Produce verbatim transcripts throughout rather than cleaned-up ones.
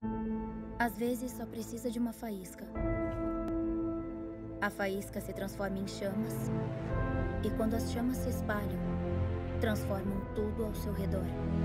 Às vezes só precisa de uma faísca. A faísca se transforma em chamas. E quando as chamas se espalham, transformam tudo ao seu redor.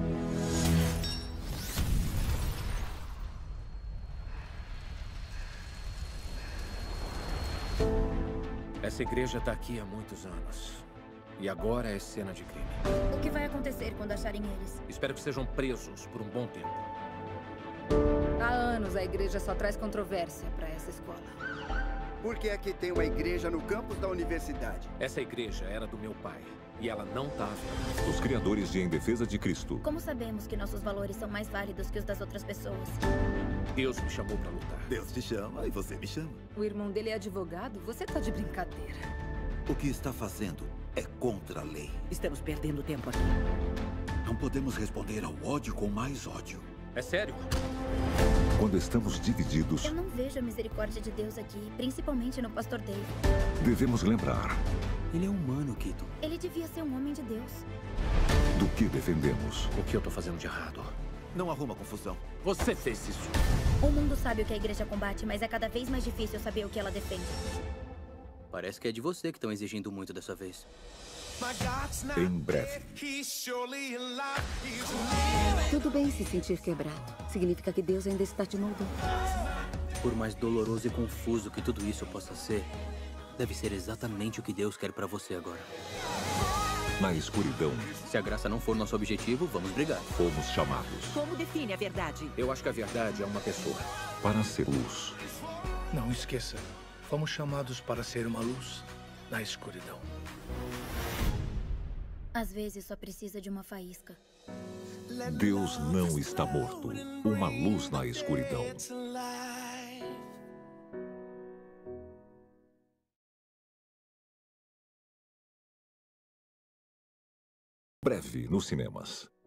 Essa igreja está aqui há muitos anos. E agora é cena de crime. O que vai acontecer quando acharem eles? Espero que sejam presos por um bom tempo. Há anos a igreja só traz controvérsia para essa escola. Porque aqui tem uma igreja no campus da universidade. Essa igreja era do meu pai. E ela não tá vendo. Os criadores de Em Defesa de Cristo. Como sabemos que nossos valores são mais válidos que os das outras pessoas? Deus me chamou pra lutar. Deus te chama e você me chama. O irmão dele é advogado? Você tá de brincadeira. O que está fazendo é contra a lei. Estamos perdendo tempo aqui. Não podemos responder ao ódio com mais ódio. É sério? Quando estamos divididos, Eu não vejo a misericórdia de Deus aqui, principalmente no pastor Dave. devemos lembrar Ele é humano, Keaton. Ele devia ser um homem de Deus. do que defendemos. O que eu tô fazendo de errado? Não arruma confusão. Você fez isso. O mundo sabe o que a igreja combate, mas é cada vez mais difícil saber o que ela defende. Parece que é de você que estão exigindo muito dessa vez. Em breve. Tudo bem se sentir quebrado. Significa que Deus ainda está te moldando. Por mais doloroso e confuso que tudo isso possa ser, deve ser exatamente o que Deus quer pra você agora. Na escuridão, Se a graça não for nosso objetivo, vamos brigar. fomos chamados Como define a verdade? Eu acho que a verdade é uma pessoa. para ser luz. Não esqueça, fomos chamados para ser uma luz na escuridão. Às vezes só precisa de uma faísca. Deus não está morto. Uma luz na escuridão. Breve nos cinemas.